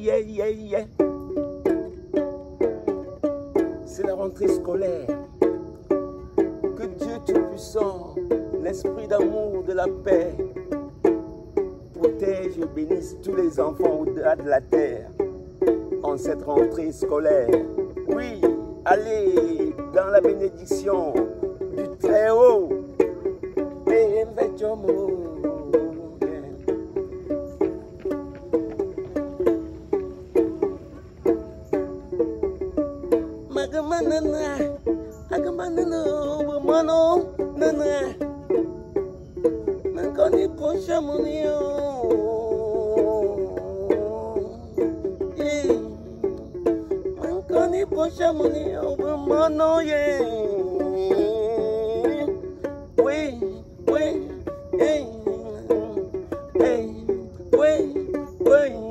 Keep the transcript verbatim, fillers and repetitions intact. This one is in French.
yeah, yeah, yeah. C'est la rentrée scolaire. Que Dieu Tout-Puissant, l'esprit d'amour, de la paix, protège et bénisse tous les enfants au-delà de la terre en cette rentrée scolaire. Oui, allez dans la bénédiction du Très-Haut. Et Magamanana, agamanana, mano, nana. Mankoni pocha monio. Yeah. Mankoni pocha monio, mano, yeah. Oui, oui, hey, hey, oui, oui.